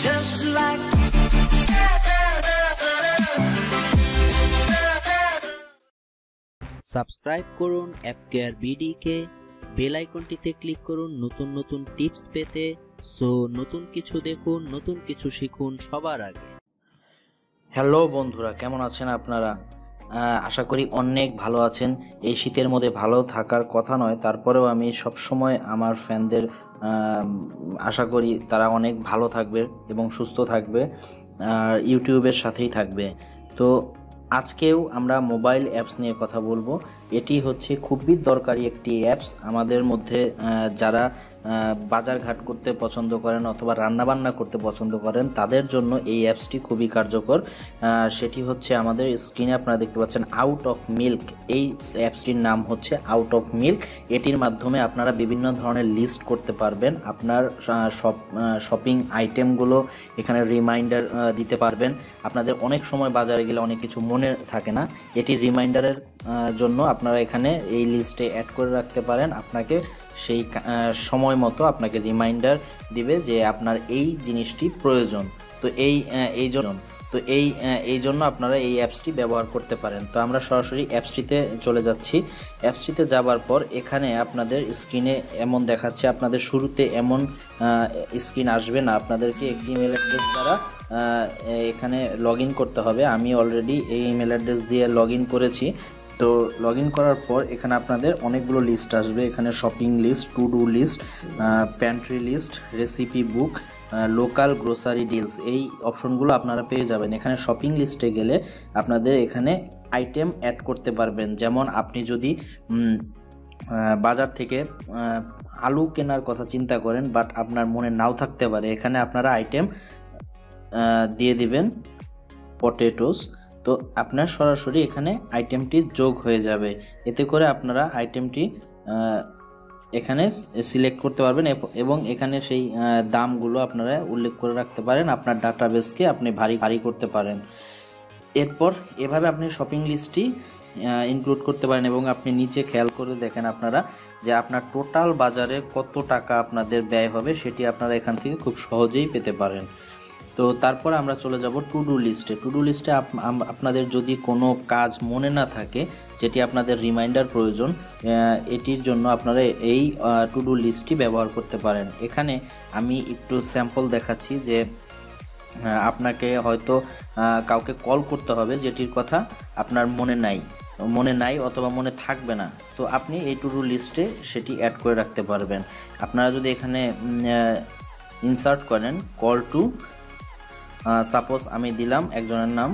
just like subscribe করুন app care BD কে, bell আইকনটিতে ক্লিক করুন নতুন নতুন টিপস পেতে। সো নতুন কিছু দেখুন, নতুন কিছু শিখুন সবার আগে। হ্যালো বন্ধুরা, কেমন আছেন আপনারা? আশা করি অনেক ভালো আছেন। এই শীতের মধ্যে ভালো থাকার কথা নয়, তারপরেও আমি সবসময় আমার ফ্যানদের আশা করি তারা অনেক ভালো থাকবে এবং সুস্থ থাকবে, আর ইউটিউবের সাথেই থাকবে। তো আজকেও আমরা মোবাইল অ্যাপস নিয়ে কথা বলবো। এটি হচ্ছে খুবই দরকারি একটি অ্যাপস আমাদের মধ্যে, যারা বাজারঘাট করতে পছন্দ করেন অথবা রান্নাবান্না করতে পছন্দ করেন তাদের জন্য এই অ্যাপসটি খুবই কার্যকর। সেটি হচ্ছে আমাদের স্ক্রিনে আপনারা দেখতে পাচ্ছেন আউট অফ মিল্ক। এই অ্যাপসটির নাম হচ্ছে আউট অফ মিল্ক। এটির মাধ্যমে আপনারা বিভিন্ন ধরনের লিস্ট করতে পারবেন, আপনার শপিং আইটেমগুলো এখানে রিমাইন্ডার দিতে পারবেন। আপনাদের অনেক সময় বাজারে গেলে অনেক কিছু মনে থাকে না, এটি রিমাইন্ডারের জন্য আপনারা এখানে এই লিস্টে অ্যাড করে রাখতে পারেন। আপনাকে সেই সময় মতো আপনাকে রিমাইন্ডার দিবে যে আপনার এই জিনিসটি প্রয়োজন। তো এই জন্য আপনারা এই অ্যাপসটি ব্যবহার করতে পারেন। তো আমরা সরাসরি অ্যাপসটিতে চলে যাচ্ছি। অ্যাপসটিতে যাবার পর এখানে আপনাদের স্ক্রিনে এমন দেখাচ্ছে, আপনাদের শুরুতে এমন স্ক্রিন আসবে না, আপনাদেরকে একটি ইমেল অ্যাড্রেস দ্বারা এখানে লগ ইন করতে হবে। আমি অলরেডি এই ইমেল অ্যাড্রেস দিয়ে লগ ইন করেছি। তো লগ ইন করার পর এখানে আপনাদের অনেকগুলো লিস্ট আসবে। এখানে shopping list, to do list, pantry list, recipe book, local grocery deals, এই অপশনগুলো আপনারা পেয়ে যাবেন। এখানে শপিং লিস্টে গেলে আপনাদের এখানে আইটেম অ্যাড করতে পারবেন। যেমন আপনি যদি বাজার থেকে আলু কেনার কথা চিন্তা করেন বাট আপনার মনে নাও থাকতে পারে, এখানে আপনারা আইটেম দিয়ে দিবেন পটেটোস। তো আপনার সরাসরি এখানে আইটেমটি যোগ হয়ে যাবে। এতে করে আপনারা আইটেমটি এখানে সিলেক্ট করতে পারবেন এবং এখানে সেই দামগুলো আপনারা উল্লেখ করে রাখতে পারেন। আপনার ডাটাবেসকে আপনি ভারী করতে পারেন। এরপর এভাবে আপনি শপিং লিস্টটি ইনক্লুড করতে পারেন এবং আপনি নিচে খেয়াল করে দেখেন আপনারা যে আপনার টোটাল বাজারে কত টাকা আপনাদের ব্যয় হবে সেটি আপনারা এখান থেকে খুব সহজেই পেতে পারেন। তো তারপর আমরা চলে যাব টু ডু লিস্টে। টু ডু লিস্টে আপনাদের যদি কোনো কাজ মনে না থাকে যেটি আপনাদের রিমাইন্ডার প্রয়োজন, এটির জন্য আপনারা এই টু ডু লিস্টটি ব্যবহার করতে পারেন। এখানে আমি একটু স্যাম্পল দেখাচ্ছি যে আপনাকে হয়তো কাউকে কল করতে হবে যেটির কথা আপনার মনে নাই অথবা মনে থাকবে না। তো আপনি এই টু ডু লিস্টে সেটি অ্যাড করে রাখতে পারবেন। আপনারা যদি এখানে ইনসার্ট করেন কল টু, সাপোজ আমি দিলাম একজনের নাম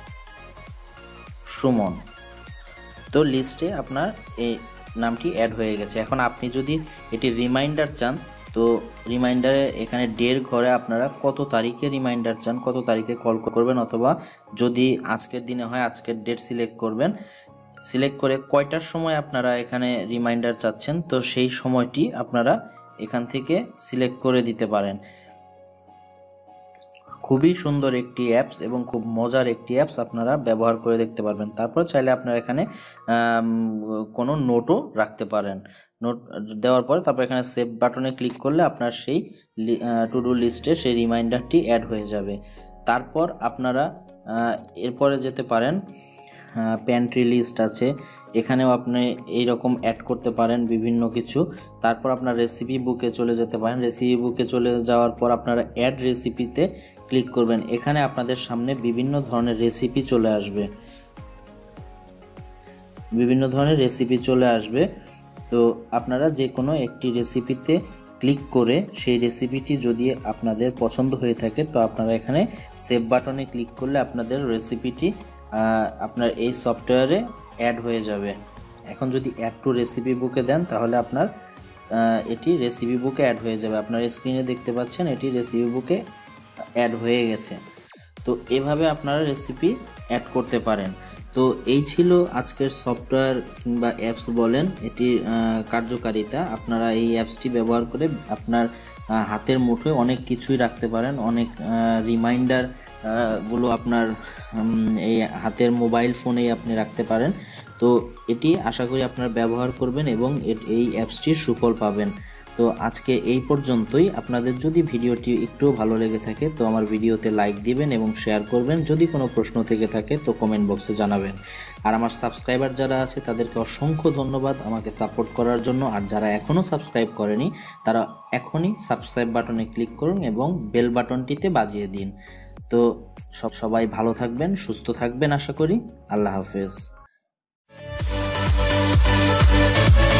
সুমন, তো লিস্টে আপনার এই নামটি অ্যাড হয়ে গেছে। এখন আপনি যদি এটি রিমাইন্ডার চান, তো রিমাইন্ডারে এখানে ডের ঘরে আপনারা কত তারিখে রিমাইন্ডার চান, কত তারিখে কল করবেন, অথবা যদি আজকের দিনে হয় আজকের ডেট সিলেক্ট করবেন। সিলেক্ট করে কয়টার সময় আপনারা এখানে রিমাইন্ডার চাচ্ছেন, তো সেই সময়টি আপনারা এখান থেকে সিলেক্ট করে দিতে পারেন। খুবই সুন্দর একটি অ্যাপস এবং খুব মজার একটি অ্যাপস, আপনারা ব্যবহার করে দেখতে পারবেন। তারপর চাইলে আপনারা এখানে কোনো নোটও রাখতে পারেন। নোট দেওয়ার পরে তারপর এখানে সেভ বাটনে ক্লিক করলে আপনার সেই টু ডু লিস্টে সেই রিমাইন্ডারটি অ্যাড হয়ে যাবে। তারপর আপনারা এরপরে যেতে পারেন, প্যান্ট্রি লিস্ট আছে, এখানেও আপনি এইরকম অ্যাড করতে পারেন বিভিন্ন কিছু। তারপর আপনার রেসিপি বুকে চলে যেতে পারেন। রেসিপি বুকে চলে যাওয়ার পর আপনারা অ্যাড রেসিপিতে ক্লিক করবেন। এখানে আপনাদের সামনে বিভিন্ন ধরনের রেসিপি চলে আসবে। তো আপনারা যে কোনো একটি রেসিপিতে ক্লিক করে সেই রেসিপিটি যদি আপনাদের পছন্দ হয়ে থাকে তো আপনারা এখানে সেভ বাটনে ক্লিক করলে আপনাদের রেসিপিটি আপনার এই সফটওয়্যারে অ্যাড হয়ে যাবে। এখন যদি অ্যাড টু রেসিপি বুকে দেন তাহলে আপনার এটি রেসিপি বুকে অ্যাড হয়ে যাবে। আপনার স্ক্রিনে দেখতে পাচ্ছেন এটি রেসিপি বুকে অ্যাড হয়ে গেছে। তো এভাবে আপনারা রেসিপি অ্যাড করতে পারেন। তো এই ছিল আজকের সফটওয়্যার কিংবা অ্যাপস বলেন এটির কার্যকারিতা। আপনারা এই অ্যাপসটি ব্যবহার করে আপনার হাতের মুঠোয় অনেক কিছুই রাখতে পারেন, অনেক রিমাইন্ডার গুলো আপনার এই হাতের মোবাইল ফোনেই আপনি রাখতে পারেন। তো এটি আশা করি আপনারা ব্যবহার করবেন এবং এই অ্যাপসটির সুফল পাবেন। তো আজকে এই পর্যন্তই। আপনাদের যদি ভিডিওটি একটু ভালো লেগে থাকে তো আমার ভিডিওতে লাইক দিবেন এবং শেয়ার করবেন। যদি কোনো প্রশ্ন থেকে থাকে তো কমেন্ট বক্সে জানাবেন। আর আমার সাবস্ক্রাইবার যারা আছে তাদেরকে অসংখ্য ধন্যবাদ আমাকে সাপোর্ট করার জন্য। আর যারা এখনও সাবস্ক্রাইব করেনি তারা এখনই সাবস্ক্রাইব বাটনে ক্লিক করুন এবং বেল বাটনটিতে বাজিয়ে দিন। তো সবাই ভালো থাকবেন, সুস্থ থাকবেন আশা করি। আল্লাহ হাফেজ।